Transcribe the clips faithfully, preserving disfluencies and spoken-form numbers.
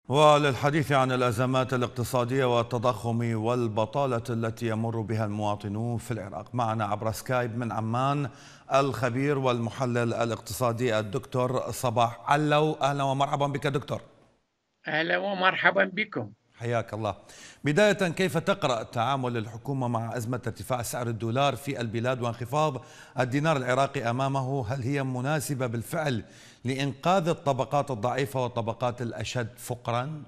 وللحديث عن الأزمات الاقتصادية والتضخم والبطالة التي يمر بها المواطنون في العراق، معنا عبر سكايب من عمان الخبير والمحلل الاقتصادي الدكتور صباح علو. أهلا ومرحبا بك دكتور. أهلا ومرحبا بكم. حياك الله. بداية، كيف تقرأ تعامل الحكومة مع أزمة ارتفاع سعر الدولار في البلاد وانخفاض الدينار العراقي أمامه؟ هل هي مناسبة بالفعل لإنقاذ الطبقات الضعيفة والطبقات الأشد فقرا؟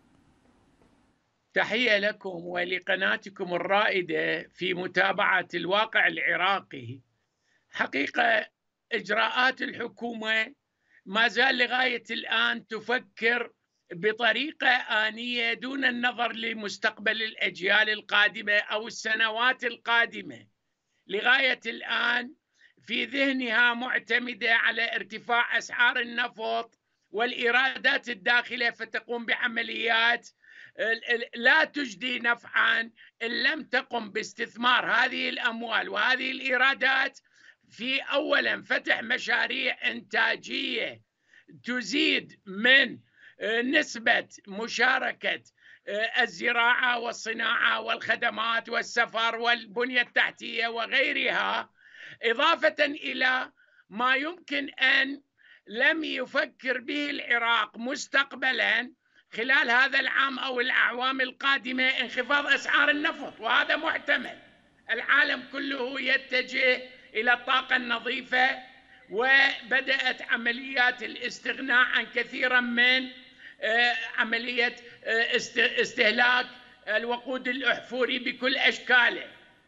تحية لكم ولقناتكم الرائدة في متابعة الواقع العراقي. حقيقة إجراءات الحكومة ما زال لغاية الآن تفكر بطريقة آنية دون النظر لمستقبل الأجيال القادمة أو السنوات القادمة. لغاية الآن في ذهنها معتمدة على ارتفاع أسعار النفط والإيرادات الداخلية، فتقوم بعمليات لا تجدي نفعا إن لم تقم باستثمار هذه الأموال وهذه الإيرادات في أولا فتح مشاريع إنتاجية تزيد من نسبة مشاركة الزراعة والصناعة والخدمات والسفر والبنية التحتية وغيرها، إضافة إلى ما يمكن أن لم يفكر به العراق مستقبلا خلال هذا العام أو الأعوام القادمة، انخفاض أسعار النفط، وهذا محتمل. العالم كله يتجه إلى الطاقة النظيفة، وبدأت عمليات الاستغناء عن كثيرا من عملية استهلاك الوقود الأحفوري بكل أشكاله،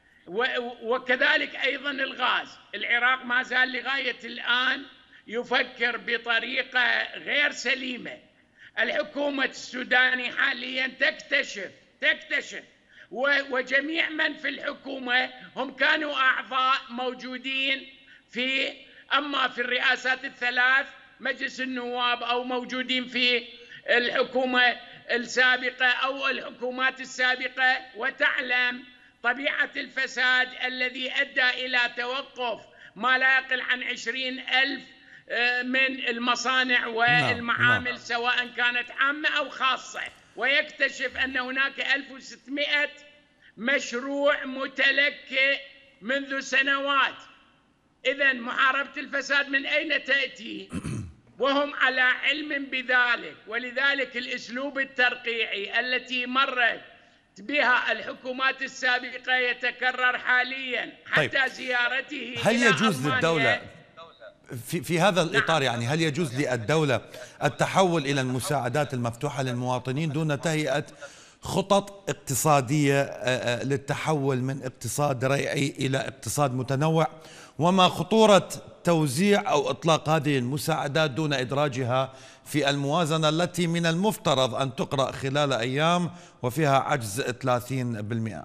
وكذلك أيضا الغاز. العراق ما زال لغاية الآن يفكر بطريقة غير سليمة. الحكومة السوداني حاليا تكتشف تكتشف وجميع من في الحكومة هم كانوا أعضاء موجودين في أما في الرئاسات الثلاث مجلس النواب أو موجودين في الحكومة السابقة أو الحكومات السابقة، وتعلم طبيعة الفساد الذي أدى إلى توقف ما لا يقل عن عشرين ألف من المصانع والمعامل، نعم. سواء كانت عامة أو خاصة، ويكتشف أن هناك ألف وستمئة مشروع متلكئ منذ سنوات. إذن محاربة الفساد من أين تأتي؟ وهم على علم بذلك، ولذلك الأسلوب الترقيعي التي مرت بها الحكومات السابقة يتكرر حاليا حتى طيب. زيارته هل إلى يجوز ألمانيا للدولة في, في هذا الإطار، نعم. يعني هل يجوز للدولة التحول إلى المساعدات المفتوحة للمواطنين دون تهيئة خطط اقتصادية للتحول من اقتصاد ريعي إلى اقتصاد متنوع؟ وما خطورة توزيع أو إطلاق هذه المساعدات دون إدراجها في الموازنة التي من المفترض أن تقرأ خلال أيام وفيها عجز ثلاثين بالمئة؟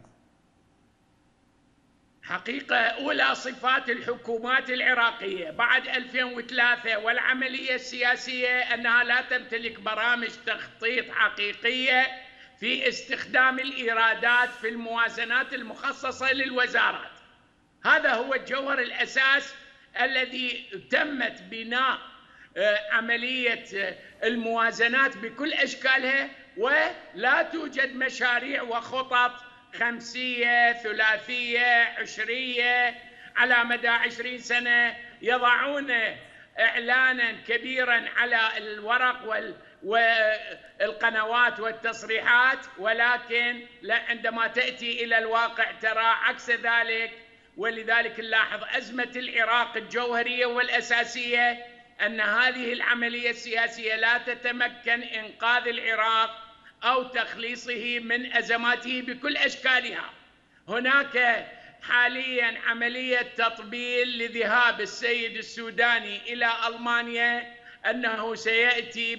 حقيقة أولى صفات الحكومات العراقية بعد ألفين وثلاثة والعملية السياسية أنها لا تمتلك برامج تخطيط حقيقية في استخدام الإيرادات في الموازنات المخصصة للوزارات. هذا هو الجوهر الأساس الذي تمت بناء عملية الموازنات بكل أشكالها، ولا توجد مشاريع وخطط خمسية ثلاثية عشرية على مدى عشرين سنة يضعون إعلانا كبيرا على الورق وال والقنوات والتصريحات، ولكن عندما تأتي إلى الواقع ترى عكس ذلك. ولذلك نلاحظ أزمة العراق الجوهرية والأساسية أن هذه العملية السياسية لا تتمكن إنقاذ العراق أو تخليصه من أزماته بكل أشكالها. هناك حاليا عملية تطبيل لذهاب السيد السوداني إلى ألمانيا، أنه سيأتي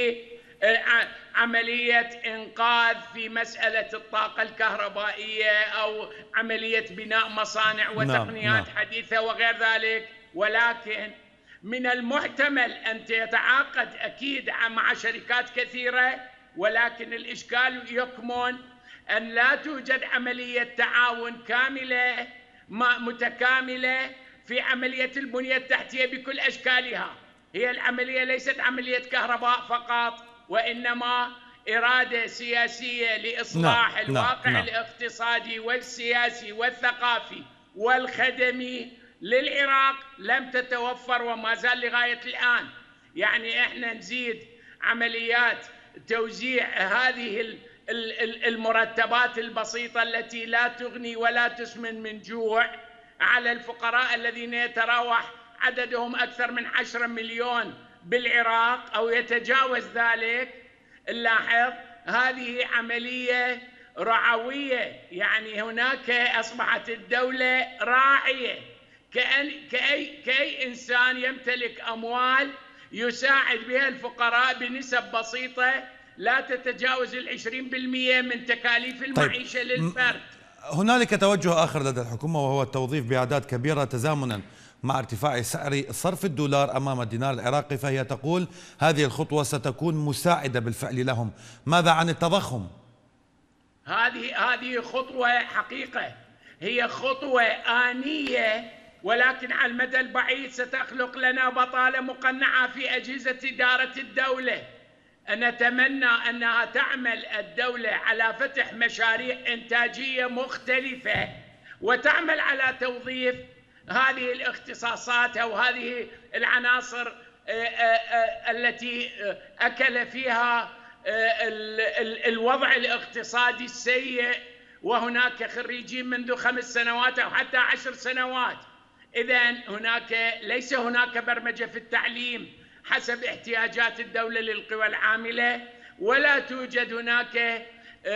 بعملية إنقاذ في مسألة الطاقة الكهربائية أو عملية بناء مصانع وتقنيات نعم. حديثة وغير ذلك. ولكن من المحتمل أن يتعاقد أكيد مع شركات كثيرة، ولكن الإشكال يكمن أن لا توجد عملية تعاون كاملة متكاملة في عملية البنية التحتية بكل أشكالها. هي العملية ليست عملية كهرباء فقط، وإنما إرادة سياسية لإصلاح نعم. الواقع نعم. الاقتصادي والسياسي والثقافي والخدمي للعراق لم تتوفر وما زال لغاية الآن. يعني إحنا نزيد عمليات توزيع هذه المرتبات البسيطة التي لا تغني ولا تسمن من جوع على الفقراء الذين يتراوح عددهم أكثر من عشرة مليون بالعراق أو يتجاوز ذلك. نلاحظ هذه عملية رعوية، يعني هناك أصبحت الدولة راعية، كأن كأي, كأي إنسان يمتلك أموال يساعد بها الفقراء بنسب بسيطة لا تتجاوز العشرين بالمئة من تكاليف المعيشة طيب. للفرد. هنالك توجه آخر لدى الحكومة وهو التوظيف بأعداد كبيرة تزامنا مع ارتفاع سعر صرف الدولار أمام الدينار العراقي، فهي تقول هذه الخطوة ستكون مساعدة بالفعل لهم. ماذا عن التضخم؟ هذه هذه خطوة حقيقة، هي خطوة آنية، ولكن على المدى البعيد ستخلق لنا بطالة مقنعة في أجهزة إدارة الدولة. نتمنى أنها تعمل الدولة على فتح مشاريع إنتاجية مختلفة وتعمل على توظيف هذه الاختصاصات أو هذه العناصر التي أكل فيها الوضع الاقتصادي السيء، وهناك خريجين منذ خمس سنوات أو حتى عشر سنوات. إذن هناك ليس هناك برمجة في التعليم حسب احتياجات الدولة للقوى العاملة، ولا توجد هناك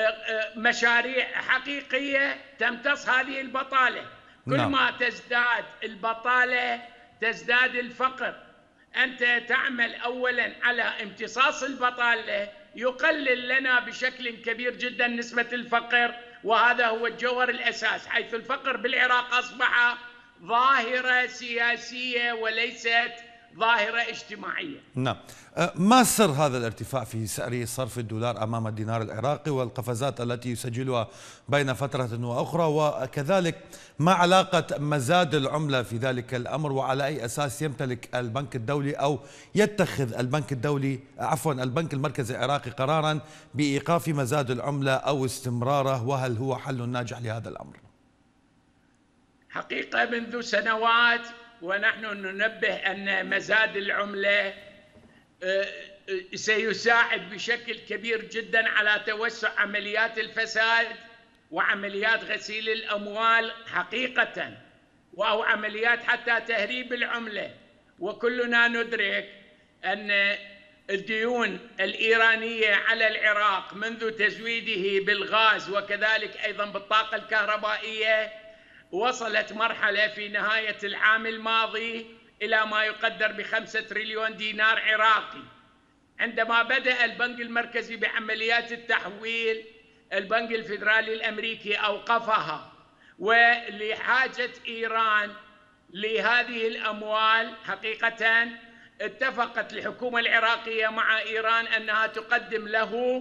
مشاريع حقيقية تمتص هذه البطالة. كل ما تزداد البطالة تزداد الفقر. أنت تعمل أولا على امتصاص البطالة يقلل لنا بشكل كبير جدا نسبة الفقر، وهذا هو الجوهر الأساس، حيث الفقر بالعراق أصبح ظاهرة سياسية وليست ظاهرة اجتماعية. نعم. ما سر هذا الارتفاع في سعر صرف الدولار أمام الدينار العراقي والقفزات التي يسجلها بين فترة وأخرى، وكذلك ما علاقة مزاد العملة في ذلك الأمر، وعلى أي أساس يمتلك البنك الدولي أو يتخذ البنك الدولي عفوا البنك المركزي العراقي قرارا بإيقاف مزاد العملة أو استمراره، وهل هو حل ناجح لهذا الأمر؟ حقيقة منذ سنوات ونحن ننبه أن مزاد العملة سيساعد بشكل كبير جدا على توسع عمليات الفساد وعمليات غسيل الأموال حقيقة، أو عمليات حتى تهريب العملة. وكلنا ندرك أن الديون الإيرانية على العراق منذ تزويده بالغاز وكذلك أيضا بالطاقة الكهربائية وصلت مرحلة في نهاية العام الماضي إلى ما يقدر بخمسة تريليون دينار عراقي. عندما بدأ البنك المركزي بعمليات التحويل، البنك الفيدرالي الأمريكي أوقفها، ولحاجة إيران لهذه الأموال حقيقة اتفقت الحكومة العراقية مع إيران أنها تقدم له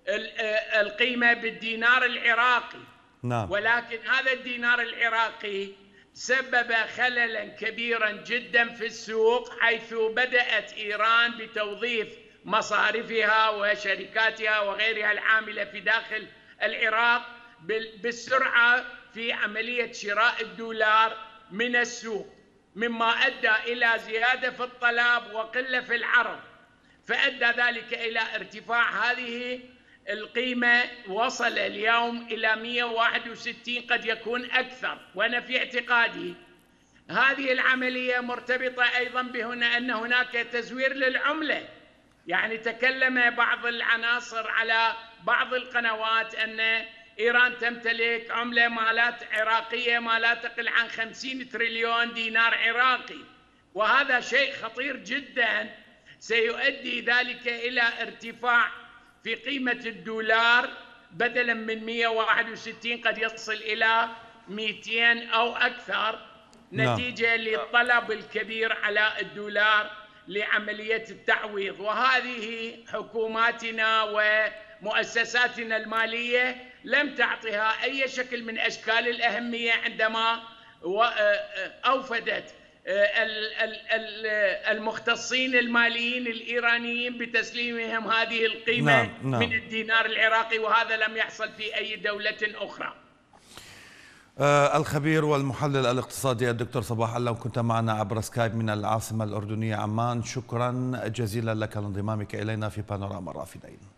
القيمة بالدينار العراقي. نعم. ولكن هذا الدينار العراقي سبب خللا كبيرا جدا في السوق، حيث بدأت إيران بتوظيف مصارفها وشركاتها وغيرها العاملة في داخل العراق بالسرعة في عملية شراء الدولار من السوق، مما أدى إلى زيادة في الطلب وقلة في العرض، فأدى ذلك إلى ارتفاع هذه القيمة. وصل اليوم إلى مئة وواحد وستين قد يكون أكثر. وأنا في اعتقادي هذه العملية مرتبطة أيضا بهنا أن هناك تزوير للعملة. يعني تكلم بعض العناصر على بعض القنوات أن إيران تمتلك عملة مالات عراقية ما لا تقل عن خمسين تريليون دينار عراقي، وهذا شيء خطير جدا سيؤدي ذلك إلى ارتفاع في قيمة الدولار، بدلا من مئة وواحد وستين قد يصل إلى مئتين أو أكثر، نتيجة للطلب الكبير على الدولار لعملية التعويض. وهذه حكوماتنا ومؤسساتنا المالية لم تعطها أي شكل من أشكال الأهمية عندما أوفدت المختصين الماليين الإيرانيين بتسليمهم هذه القيمة نعم نعم. من الدينار العراقي، وهذا لم يحصل في أي دولة أخرى. آه الخبير والمحلل الاقتصادي الدكتور صباح علام كنت معنا عبر سكايب من العاصمة الأردنية عمان، شكرا جزيلا لك لانضمامك إلينا في بانوراما الرافدين.